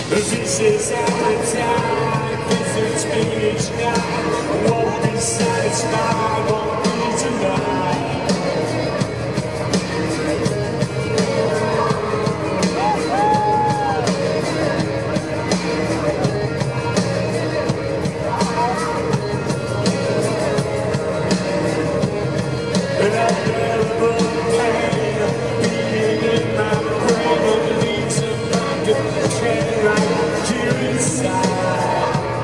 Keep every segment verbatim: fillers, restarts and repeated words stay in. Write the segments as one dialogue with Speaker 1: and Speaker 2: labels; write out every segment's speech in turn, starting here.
Speaker 1: This is our time, this is each night. Won't be satisfied, won't be tonight. And I've never pain beating in my brain, it leaves a bucket chain right here inside.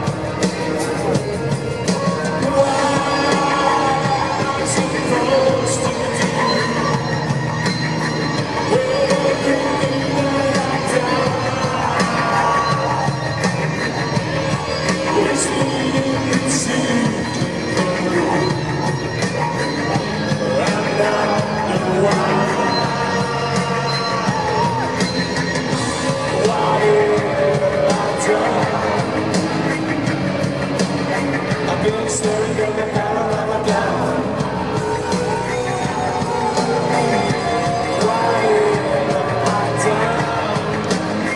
Speaker 1: Staring at the barrel of a gun. Why have I done?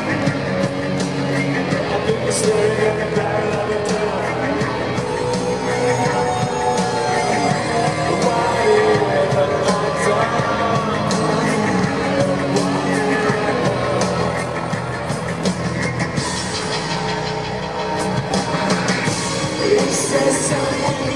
Speaker 1: I've been staring at the barrel of a gun. Why have I done? It says something.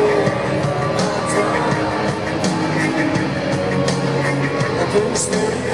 Speaker 1: Staring